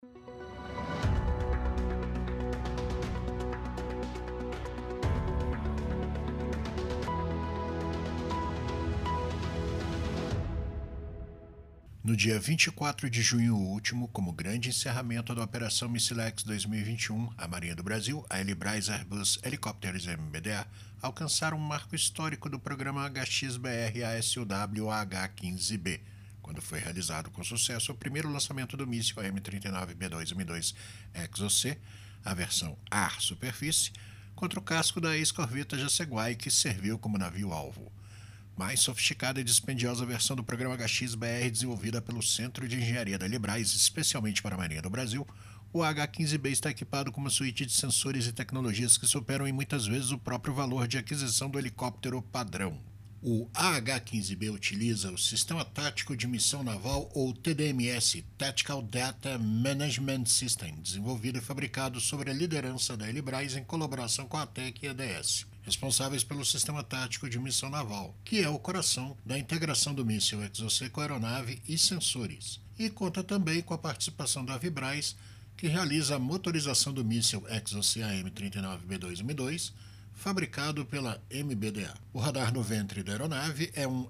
No dia 24 de junho último, como grande encerramento da Operação Missilex 2021, a Marinha do Brasil, a Helibras Airbus Helicópteros MBDA, alcançaram um marco histórico do programa HXBR ASUW H-15B, quando foi realizado com sucesso o primeiro lançamento do míssil M39B2M2 Exocet, a versão ar-superfície, contra o casco da ex-corveta Jaceguai, que serviu como navio-alvo. Mais sofisticada e dispendiosa versão do programa HXBR desenvolvida pelo Centro de Engenharia da Helibras, especialmente para a Marinha do Brasil, o H-15B está equipado com uma suíte de sensores e tecnologias que superam em muitas vezes o próprio valor de aquisição do helicóptero padrão. O H-15B utiliza o Sistema Tático de Missão Naval, ou TDMS, Tactical Data Management System, desenvolvido e fabricado sob a liderança da Helibras em colaboração com a ATEC e a ADS, responsáveis pelo Sistema Tático de Missão Naval, que é o coração da integração do míssil Exocet com a aeronave e sensores, e conta também com a participação da Vibraz, que realiza a motorização do míssil Exocet M39B2M2, fabricado pela MBDA. O radar no ventre da aeronave é um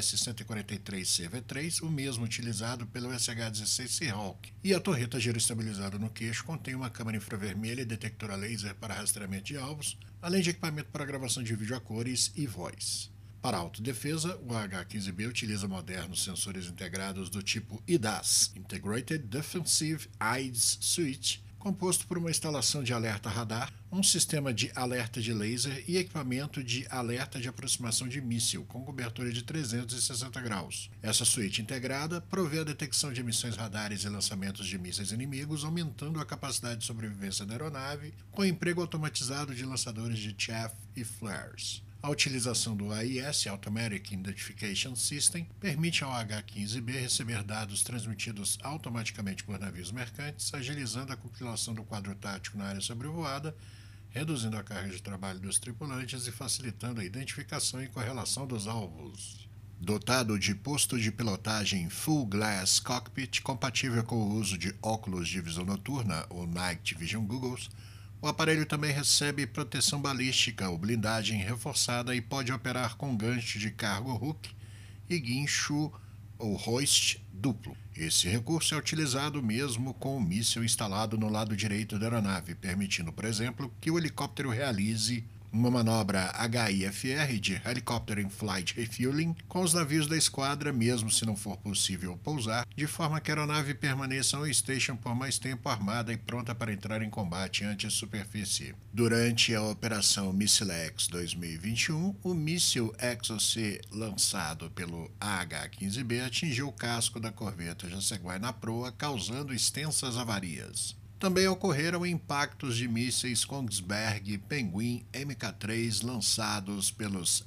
APS-143CV3, o mesmo utilizado pelo SH-16 Seahawk, e a torreta giroestabilizada no queixo contém uma câmera infravermelha e detector a laser para rastreamento de alvos, além de equipamento para gravação de vídeo a cores e voz. Para autodefesa, o H-15B utiliza modernos sensores integrados do tipo IDAS, Integrated Defensive Aids Suite, composto por uma instalação de alerta radar, um sistema de alerta de laser e equipamento de alerta de aproximação de míssil, com cobertura de 360 graus. Essa suíte integrada provê a detecção de emissões radares e lançamentos de mísseis inimigos, aumentando a capacidade de sobrevivência da aeronave, com emprego automatizado de lançadores de chaff e flares. A utilização do AIS, Automatic Identification System, permite ao H-15B receber dados transmitidos automaticamente por navios mercantes, agilizando a compilação do quadro tático na área sobrevoada, reduzindo a carga de trabalho dos tripulantes e facilitando a identificação e correlação dos alvos. Dotado de posto de pilotagem Full Glass Cockpit, compatível com o uso de óculos de visão noturna, ou Night Vision Goggles, o aparelho também recebe proteção balística ou blindagem reforçada e pode operar com gancho de cargo hook e guincho ou hoist duplo. Esse recurso é utilizado mesmo com o míssil instalado no lado direito da aeronave, permitindo, por exemplo, que o helicóptero realize uma manobra HIFR de Helicopter in Flight Refueling com os navios da esquadra, mesmo se não for possível pousar, de forma que a aeronave permaneça on station por mais tempo armada e pronta para entrar em combate anti-superfície. Durante a Operação Missilex 2021, o míssil Exocet lançado pelo H-15B atingiu o casco da corveta Jaceguai na proa, causando extensas avarias. Também ocorreram impactos de mísseis Kongsberg Penguin Mk3 lançados pelos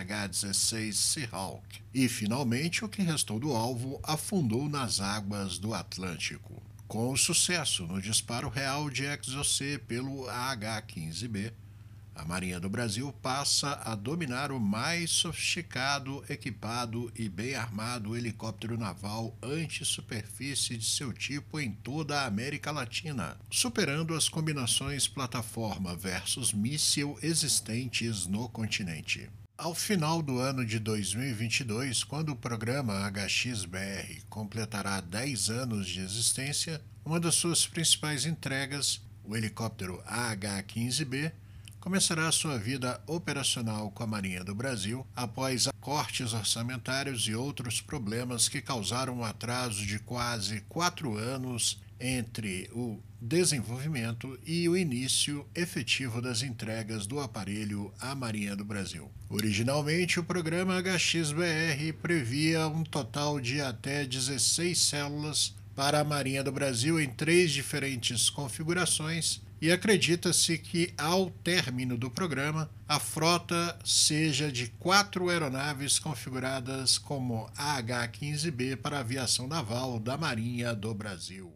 SH-16 Seahawk. E, finalmente, o que restou do alvo afundou nas águas do Atlântico. Com sucesso no disparo real de Exocet pelo H-15B, a Marinha do Brasil passa a dominar o mais sofisticado, equipado e bem armado helicóptero naval anti-superfície de seu tipo em toda a América Latina, superando as combinações plataforma versus míssil existentes no continente. Ao final do ano de 2022, quando o programa HXBR completará 10 anos de existência, uma das suas principais entregas, o helicóptero H-15B, começará sua vida operacional com a Marinha do Brasil após cortes orçamentários e outros problemas que causaram um atraso de quase 4 anos entre o desenvolvimento e o início efetivo das entregas do aparelho à Marinha do Brasil. Originalmente, o programa HXBR previa um total de até 16 células para a Marinha do Brasil em 3 diferentes configurações, e acredita-se que, ao término do programa, a frota seja de 4 aeronaves configuradas como H-15B para a aviação naval da Marinha do Brasil.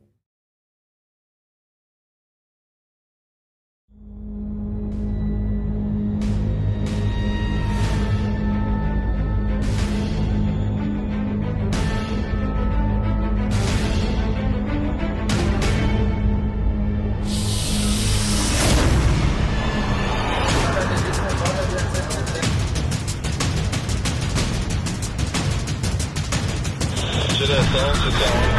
sit down.